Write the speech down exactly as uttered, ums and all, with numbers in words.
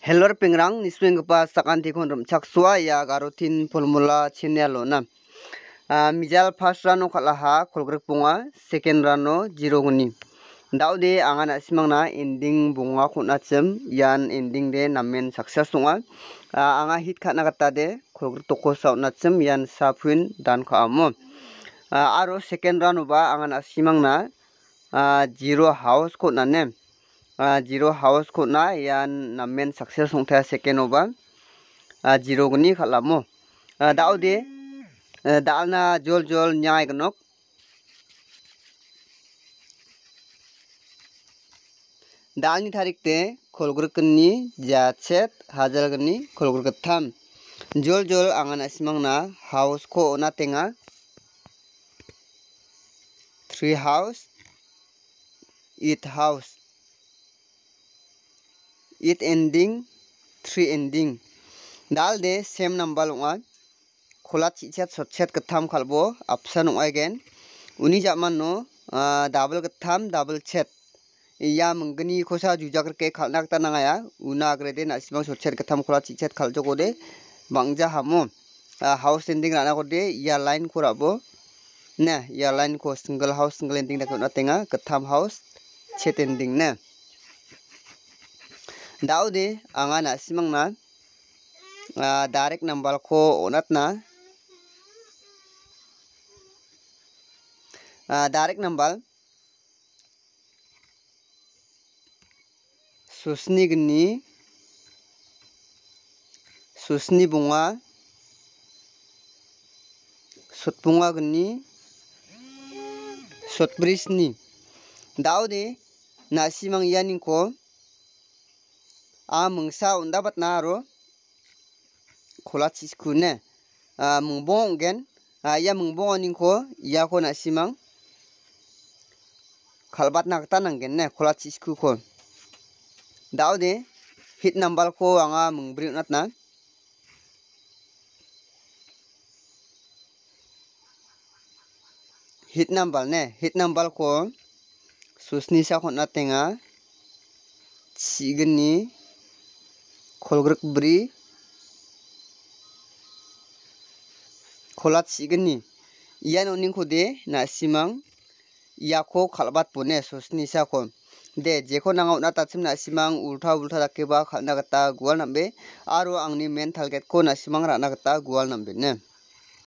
Hello pengrang niswing pa sakanti kon rum chaksua ya garotin formula channel na mijal first rano khalaha kolgrek punga second rano zero guni daude angana simangna ending bunga khona chem yan ending de namen success tunga anga hit khana kata de kolgrek toko sauna chem yan sapun dan kha amo aro second rano ba angana simangna zero house khona ne Uh, zero house ko na yan namen success songta second oba uh, zero guni khalamo uh, daude uh, dalna jol jol nyai gnok dalni tarik te kholgrukni jachet hajar gni kholgruk tham jol jol angana simangna house ko na tenga three house eight house it ending three ending dal de same number longa khola chichet sotchet katham khalbo apsa nong again uni jaman no double katham double chet ya mungni khosa jujak ke khalnak ta nangaya una grade na sibang sotchet katham khola chichet khaljogo de bangja hamo house ending rana ko de ya line korabo na ya line ko single house single ending da ko na tenga katham house chet ending na daude angana simangna uh, direct number ko onatna uh, direct number susni gni susni bunga sutbunga gni sutbrisni daude na simang yanin ko a mungsa unda batna aro khola chisku ne a mungbong gen a ya mungbong aning ko ya ko na simang khalbat nak ta nang gen ne khola chisku ko daude hit number ko anga mungbri natna hit number ne hit number ko susni sa khona tenga chigni kholgruk bri khola chigni iyan oning ko de na simang yako khalbat pone susni sa ko de jeko nangau na tachim na simang ultha ultha dakeba khalna gata gwal nambe aro angni main target ko na simang rana gata gwal nambe ne